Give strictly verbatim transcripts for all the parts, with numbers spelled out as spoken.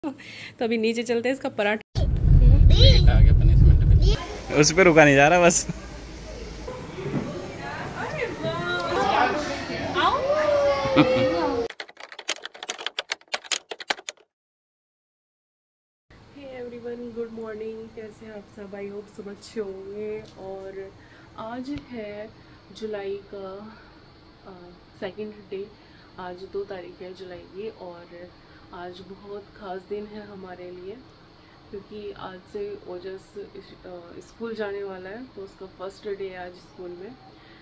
तो अभी नीचे चलते हैं, इसका पराठा उस पर रुका नहीं जा रहा बस। Everyone, good morning. कैसे हैं आप सब? आई होप सब अच्छे होंगे। और आज है जुलाई का सेकंड डे। आज दो तारीख है जुलाई की, और आज बहुत ख़ास दिन है हमारे लिए, क्योंकि आज से ओजस स्कूल जाने वाला है। तो उसका फर्स्ट डे है आज स्कूल में।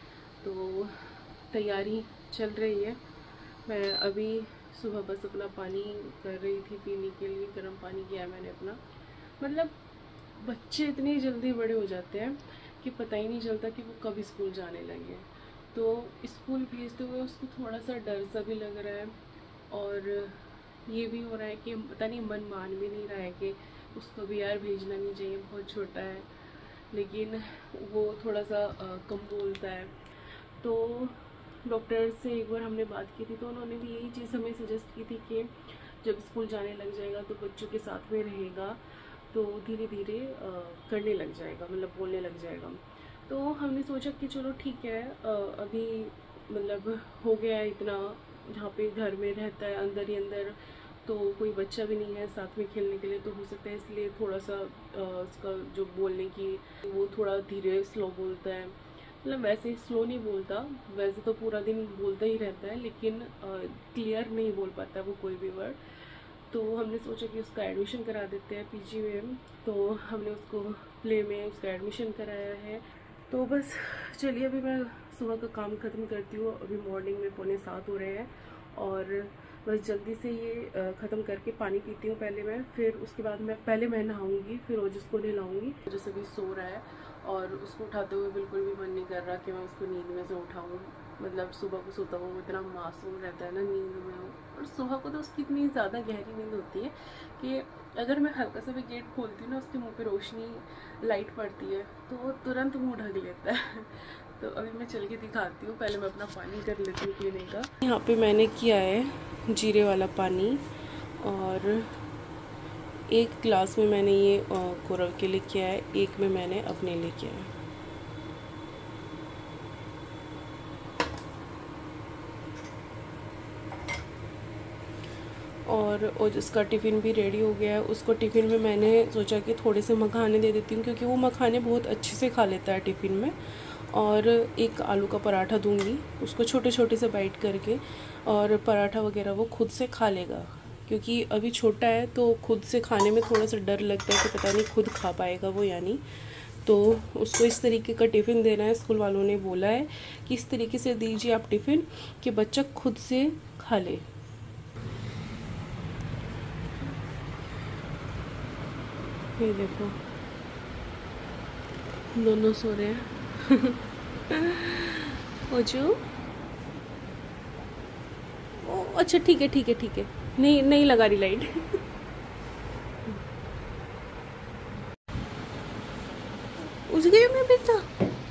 तो तैयारी चल रही है। मैं अभी सुबह बस अपना पानी कर रही थी पीने के लिए, गर्म पानी किया है मैंने अपना। मतलब बच्चे इतने जल्दी बड़े हो जाते हैं कि पता ही नहीं चलता कि वो कब स्कूल जाने लगे। तो स्कूल भेजते हुए उसको थोड़ा सा डर सा भी लग रहा है, और ये भी हो रहा है कि पता नहीं मन मान भी नहीं रहा है कि उसको भी यार भेजना नहीं चाहिए, बहुत छोटा है। लेकिन वो थोड़ा सा आ, कम बोलता है। तो डॉक्टर से एक बार हमने बात की थी, तो उन्होंने भी यही चीज़ हमें सजेस्ट की थी कि जब स्कूल जाने लग जाएगा तो बच्चों के साथ में रहेगा तो धीरे धीरे करने लग जाएगा, मतलब बोलने लग जाएगा। तो हमने सोचा कि चलो ठीक है, आ, अभी मतलब हो गया है इतना, जहाँ पे घर में रहता है अंदर ही अंदर, तो कोई बच्चा भी नहीं है साथ में खेलने के लिए। तो हो सकता है इसलिए थोड़ा सा उसका जो बोलने की वो थोड़ा धीरे स्लो बोलता है। मतलब वैसे स्लो नहीं बोलता, वैसे तो पूरा दिन बोलता ही रहता है, लेकिन क्लियर नहीं बोल पाता वो कोई भी वर्ड। तो हमने सोचा कि उसका एडमिशन करा देते हैं पीजी में। तो हमने उसको प्ले में उसका एडमिशन कराया है। तो बस चलिए, अभी मैं सुबह का काम ख़त्म करती हूँ। अभी मॉर्निंग में पौने सात हो रहे हैं, और बस जल्दी से ये ख़त्म करके पानी पीती हूँ पहले मैं। फिर उसके बाद मैं पहले मैं नहाऊँगी, फिर ओजस को नहलाऊँगी। ओजस अभी सो रहा है, और उसको उठाते हुए बिल्कुल भी मन नहीं कर रहा कि मैं उसको नींद में से उठाऊँ। मतलब सुबह को सोता हुआ वो इतना मासूम रहता है ना नींद में, और सुबह को तो उसकी इतनी ज़्यादा गहरी नींद होती है कि अगर मैं हल्का सा भी गेट खोलती हूँ ना, उसके मुंह पे रोशनी लाइट पड़ती है तो वो तुरंत मुंह ढक लेता है। तो अभी मैं चल के दिखाती हूँ, पहले मैं अपना पानी कर लेती हूँ पीने का। यहाँ पे मैंने किया है जीरे वाला पानी, और एक गिलास में मैंने ये कोरल के लिए किया है, एक में मैंने अपने लिए किया है। और उसका टिफ़िन भी रेडी हो गया है। उसको टिफ़िन में मैंने सोचा कि थोड़े से मखाने दे देती हूँ, क्योंकि वो मखाने बहुत अच्छे से खा लेता है टिफ़िन में। और एक आलू का पराठा दूंगी उसको छोटे छोटे से बाइट करके, और पराठा वगैरह वो खुद से खा लेगा, क्योंकि अभी छोटा है तो खुद से खाने में थोड़ा सा डर लगता है कि पता नहीं खुद खा पाएगा वो या नहीं। तो उसको इस तरीके का टिफ़िन देना है। स्कूल वालों ने बोला है कि इस तरीके से दीजिए आप टिफ़िन कि बच्चा खुद से खा ले। ये देखो दोनों सो रहे हैं। ओजू, ओ अच्छा ठीक है ठीक है ठीक है, नहीं नहीं लगा रही लाइट। उस गेम में भी था।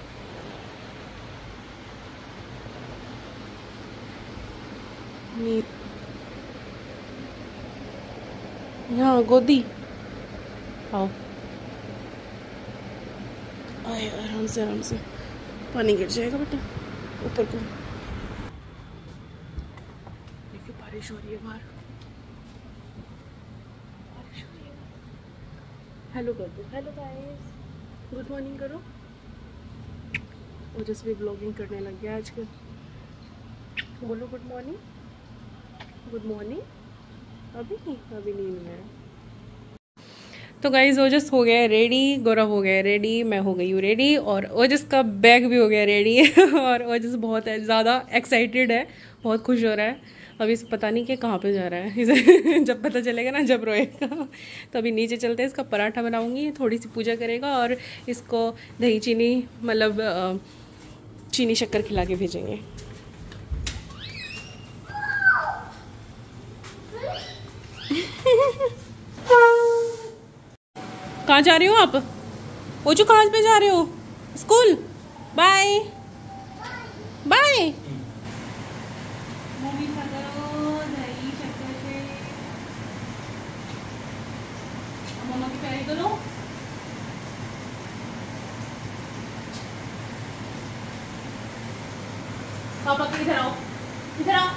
यहाँ गोदी आओ, आए आराम से आराम से, पानी गिर जाएगा बेटा ऊपर को। देखिए बारिश हो रही है बाहर, बारिश हो रही है। हेलो कर दो, हेलो गाइस, गुड मॉर्निंग करो। ओजस भी ब्लॉगिंग करने लग गया आजकल। बोलो गुड मॉर्निंग, गुड मॉर्निंग। अभी नहीं, अभी नींद में है। तो गाइज ओजस हो गया है रेडी, गौरव हो गया है रेडी, मैं हो गई हूँ रेडी, और ओजस का बैग भी हो गया रेडी। और ओजस बहुत है ज़्यादा एक्साइटेड है, बहुत खुश हो रहा है। अभी पता नहीं कि कहाँ पे जा रहा है। इसे जब पता चलेगा ना, जब रोएगा। तो अभी नीचे चलते हैं, इसका पराठा बनाऊंगी, थोड़ी सी पूजा करेगा, और इसको दही चीनी मतलब चीनी शक्कर खिला के भेजेंगे। कहाँ जा रहे हो आप? ओजू कहाँ पे जा रहे हो? स्कूल? Bye bye. मम्मा की तैयारी करो। पापा के इधर आओ, इधर आओ।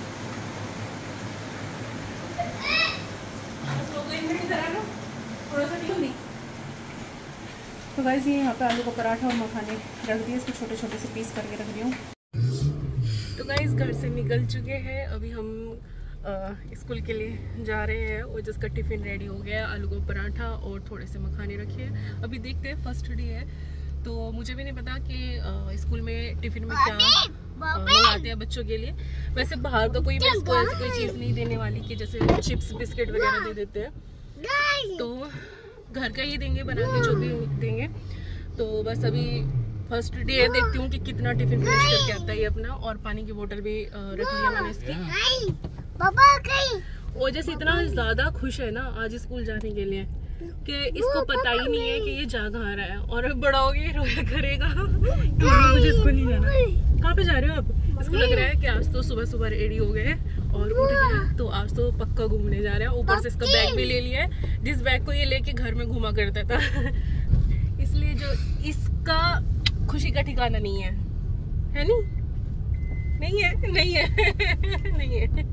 थोड़ा सा नहीं। तो गाइस ये यहाँ पे आलू का पराठा और मखाने रख दिए, इसको छोटे छोटे से पीस करके रख रही हूँ। तो गाइस घर से निकल चुके हैं, अभी हम स्कूल के लिए जा रहे हैं और जिसका टिफ़िन रेडी हो गया, आलू का पराठा और थोड़े से मखाने रखे हैं। अभी देखते हैं, फर्स्ट डे है तो मुझे भी नहीं पता कि स्कूल में टिफ़िन में क्या मंगाते हैं बच्चों के लिए। वैसे बाहर का कोई मैं इसको ऐसी कोई चीज़ नहीं देने वाली कि जैसे चिप्स बिस्किट वगैरह दे देते हैं, तो घर का ही देंगे बना के, जो भी देंगे। तो बस अभी फर्स्ट डे है, देखती हूँ कि कितना टिफिन फिनिश करके आता है अपना। और पानी की बोतल भी रख लिया मैंने इसकी। वो जैसे इतना ज़्यादा खुश है ना आज स्कूल जाने के लिए कि इसको पता ही नहीं है कि ये जा कहाँ रहा है, और बड़ा हो गया रोया करेगा कि मुझे स्कूल नहीं जाना। कहाँ पे जा रहे हो आप? इसको लग रहा है कि आज तो सुबह सुबह रेडी हो गए और उठ गए, तो आज तो पक्का घूमने जा रहे हैं। ऊपर से इसका बैग भी ले लिया है, जिस बैग को ये लेके घर में घुमा करता था इसलिए जो इसका खुशी का ठिकाना नहीं है, है नहीं? नहीं है, नहीं है नहीं है।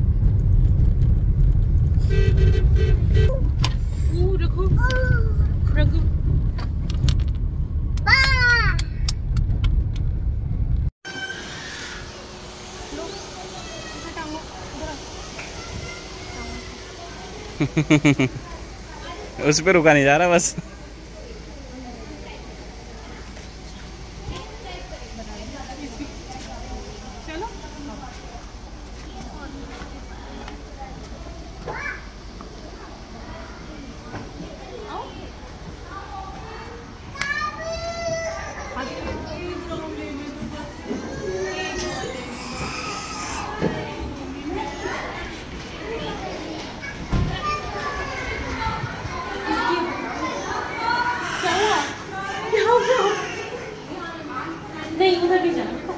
ओ, रखो रखो। उस पे रुका नहीं जा रहा बस। चलो नहीं, उधर भी जाना।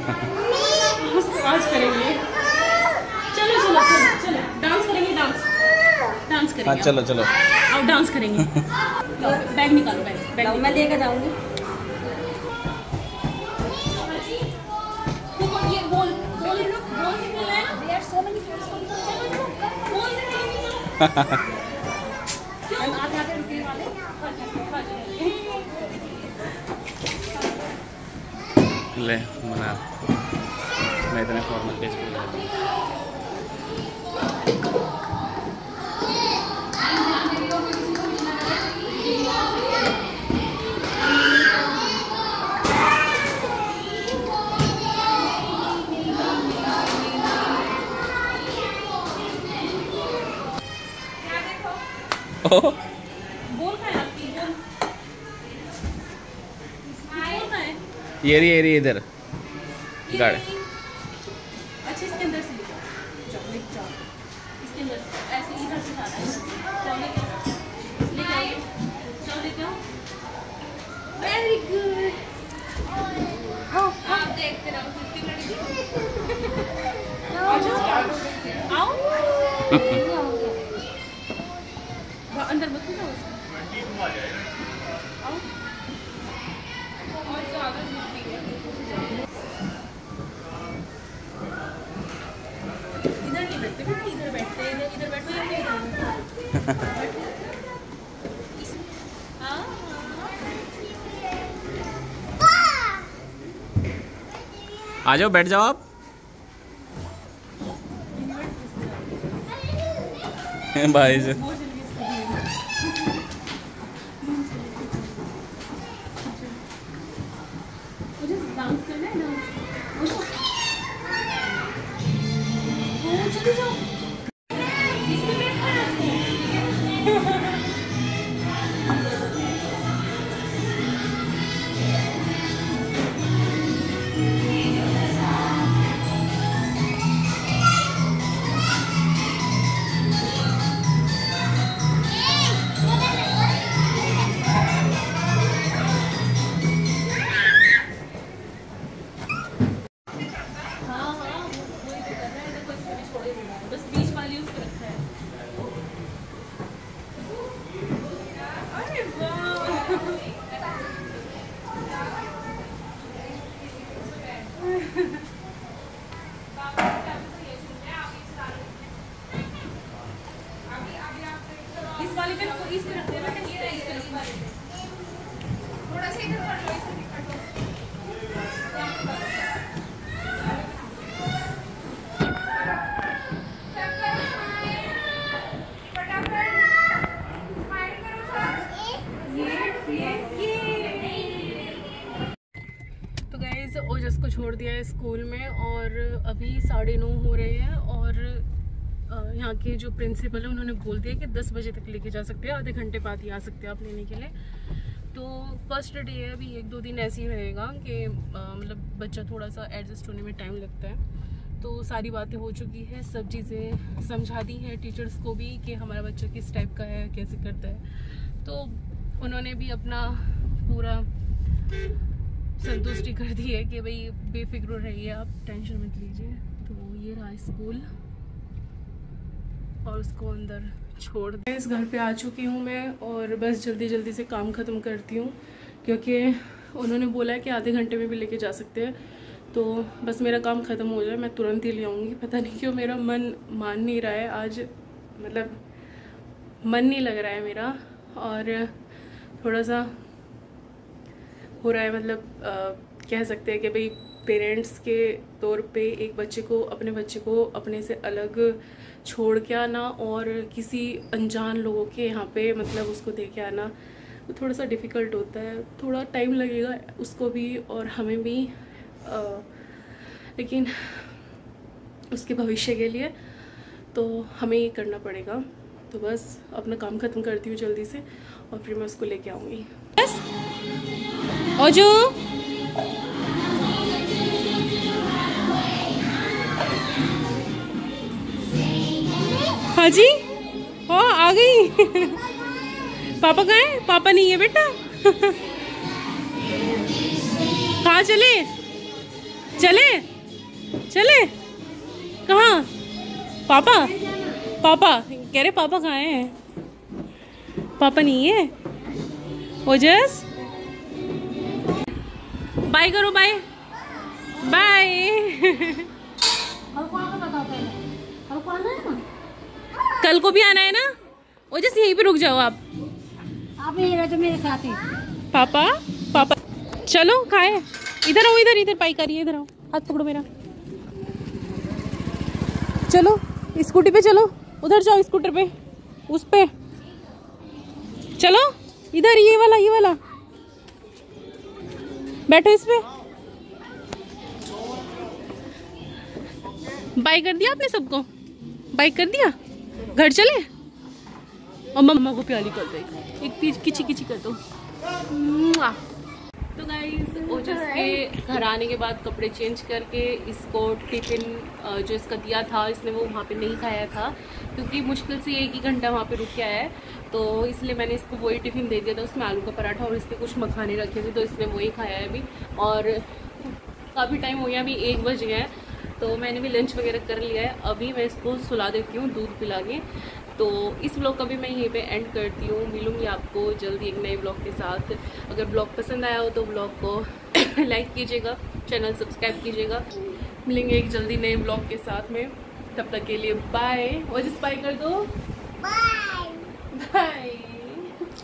आज करेंगे। चलो चलो चलो चलो डांस करेंगे, डांस डांस करेंगे। हाँ चलो चलो आओ डांस करेंगे। बैग निकालो, बैग बैग मैं लेकर जाऊंगी। ये बॉल बॉल बॉल से खेलना है ना। There are so many friends. Ball से खेलेंगे। हम आधे आधे रुपए वाले ले मना, मैं इतने फॉर्मल केस पे जा रहा हूँ। बोल का है आपकी बोल। बोल का है ये रही ये रही इधर गाड़। अच्छा इसके अंदर से लेके जाओ, लेके जाओ इसके अंदर से, ऐसे इधर से जाना है। चलो लेके आओ, लेके आओ, चलो लेके आओ। Very good. आप देखते रहो कितनी लड़की। आओ अंदर मत जाओ, आओ और ज़्यादा इधर नहीं बैठते, इधर बैठते हैं, इधर इधर बैठो या इधर आ जाओ, बैठ जाओ आप। भाई से मुझे डांस करना है, डांस चले जाओ। इसमें बैठना है। बस बीच वाली उसको रखा है। इस वाले पे रखो, इस पे रख देना, इस पे इस पे रखो। थोड़ा सा इधर कर लो, इस पे कर लो। तो गाइस ओजस को छोड़ दिया है स्कूल में और अभी साढ़े नौ हो रहे हैं और यहाँ के जो प्रिंसिपल है उन्होंने बोल दिया कि दस बजे तक लेके जा सकते हैं, आधे घंटे बाद ही आ सकते हैं आप लेने के लिए। तो फर्स्ट डे है, अभी एक दो दिन ऐसे ही रहेगा कि मतलब बच्चा थोड़ा सा एडजस्ट होने में टाइम लगता है। तो सारी बातें हो चुकी है, सब चीज़ें समझा दी है टीचर्स को भी कि हमारा बच्चा किस टाइप का है, कैसे करता है। तो उन्होंने भी अपना पूरा संतुष्टि कर दी है कि भाई बेफिक्र रहिए, आप टेंशन मत लीजिए। तो ये रहा स्कूल और उसको अंदर छोड़ दें। इस घर पे आ चुकी हूँ मैं और बस जल्दी जल्दी से काम ख़त्म करती हूँ क्योंकि उन्होंने बोला है कि आधे घंटे में भी लेके जा सकते हैं। तो बस मेरा काम ख़त्म हो जाए मैं तुरंत ही ले आऊँगी। पता नहीं क्यों मेरा मन मान नहीं रहा है आज, मतलब मन नहीं लग रहा है मेरा और थोड़ा सा हो रहा है, मतलब आ, कह सकते हैं कि भाई पेरेंट्स के तौर पे एक बच्चे को अपने बच्चे को अपने से अलग छोड़ के आना और किसी अनजान लोगों के यहाँ पे मतलब उसको दे के आना तो थोड़ा सा डिफ़िकल्ट होता है। थोड़ा टाइम लगेगा उसको भी और हमें भी, आ, लेकिन उसके भविष्य के लिए तो हमें ये करना पड़ेगा। तो बस अपना काम ख़त्म करती हूँ जल्दी से और फिर मैं उसको लेके आऊँगी। ओजू हाँ जी, ओ आ गई। पापा कहाँ है? पापा नहीं है बेटा। कहाँ चले चले चले कहाँ? पापा पापा कह रहे पापा कहाँ हैं? पापा नहीं है। ओजस बाय करो, बाय बाय। कल को भी आना है ना? ओजस यहीं पे रुक जाओ आप। आप यहीं रहो मेरे साथ ही। पापा पापा चलो खाए, इधर आओ, इधर इधर पाई करिए, इधर आओ, हाथ पकड़ो मेरा। चलो स्कूटी पे चलो, उधर जाओ स्कूटर पे, उस पे चलो, इधर ये वाला ये वाला बैठो इस पे। बाय कर दिया आपने सबको? बाय कर दिया? घर चले और मम्मा को प्याली कर दो, एक पीछ किची किची कर दो। तो गाइस ओजस के घर आने के बाद कपड़े चेंज करके इसको टिफिन जो इसका दिया था इसने वो वहाँ पे नहीं खाया था क्योंकि मुश्किल से एक ही घंटा वहाँ पे रुक के आया है, तो इसलिए मैंने इसको वही टिफ़िन दे दिया था। उसमें आलू का पराठा और इसके कुछ मखाने रखे थे तो इसने वही खाया है अभी। और काफ़ी टाइम हो गया, अभी एक बज गया है तो मैंने भी लंच वगैरह कर लिया है। अभी मैं इसको सुला देती हूँ दूध पिला के। तो इस ब्लॉग का भी मैं यहीं पे एंड करती हूँ। मिलूँगी आपको जल्दी एक नए ब्लॉग के साथ। अगर ब्लॉग पसंद आया हो तो ब्लॉग को लाइक कीजिएगा, चैनल सब्सक्राइब कीजिएगा। मिलेंगे एक जल्दी नए ब्लॉग के साथ में, तब तक के लिए बाय। और जिस बाय कर दो, बाय।